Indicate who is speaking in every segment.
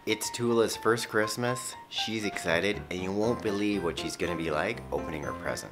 Speaker 1: It's Tula's first Christmas. She's excited, and you won't believe what she's gonna be like opening her present.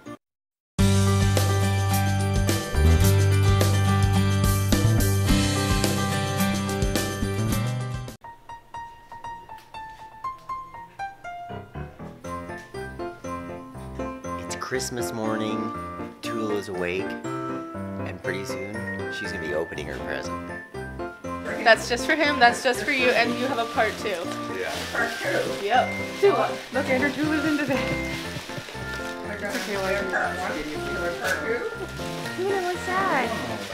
Speaker 1: It's Christmas morning, Tula's awake, and pretty soon she's gonna be opening her present.
Speaker 2: That's just for him, that's just for you, and you have a part two.
Speaker 3: Yeah.
Speaker 4: Part two.
Speaker 2: Yep.
Speaker 4: Tula.
Speaker 5: Look, Andrew, Tula's into that.
Speaker 4: They're gonna do their part one. Tula part two.
Speaker 2: Tula, what's that?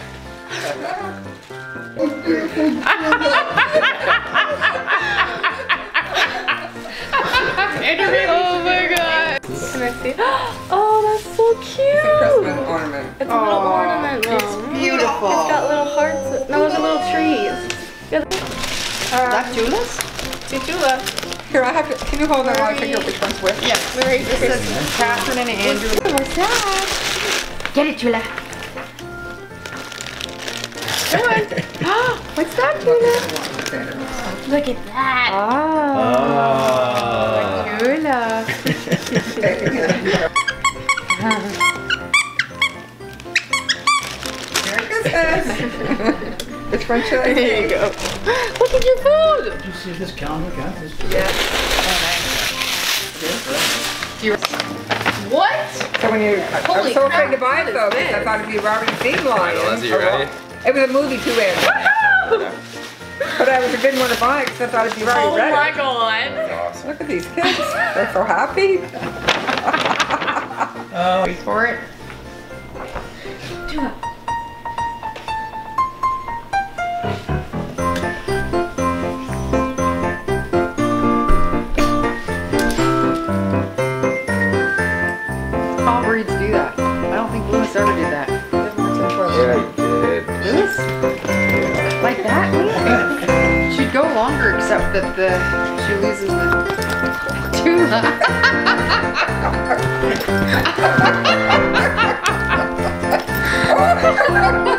Speaker 2: Andrew, oh my god. Can I see? Oh, that's so cute.
Speaker 4: It's a Christmas ornament.
Speaker 2: It's a little ornament.
Speaker 5: It's beautiful.
Speaker 2: It's got little hearts. No, those are little trees.
Speaker 5: That Tula's?
Speaker 2: See Tula.
Speaker 4: Here, I have to. Can you hold that while I figure out which one's which?
Speaker 2: Yes. Merry
Speaker 5: This
Speaker 2: Christmas.
Speaker 5: is Catherine and Andrew.
Speaker 2: What's that?
Speaker 5: Get it, Tula.
Speaker 2: What's that, Tula? Look at that.
Speaker 5: Oh. Tula.
Speaker 4: Merry Christmas. Which one should I
Speaker 2: There you go. Look at your food.
Speaker 3: Did you see this calendar?
Speaker 4: Yeah.
Speaker 2: What?
Speaker 4: So when you, I
Speaker 2: Holy
Speaker 4: was so afraid
Speaker 2: crap,
Speaker 4: to buy it
Speaker 2: what
Speaker 4: though
Speaker 2: is
Speaker 4: because I
Speaker 2: this?
Speaker 4: thought it'd be Robert and Steve Lion.
Speaker 3: Lindsay, you ready?
Speaker 4: It was a movie too, Andrew. But I didn't want to buy it because I thought it'd be already
Speaker 2: Oh
Speaker 4: ready.
Speaker 2: my god.
Speaker 3: Awesome.
Speaker 4: Look at these kids. They're so happy.
Speaker 5: Wait for it. Tula. All breeds do that. I don't think Lewis ever did that.
Speaker 3: Yeah, you did.
Speaker 5: Lewis? Like that? She'd go longer except that she loses the Tula.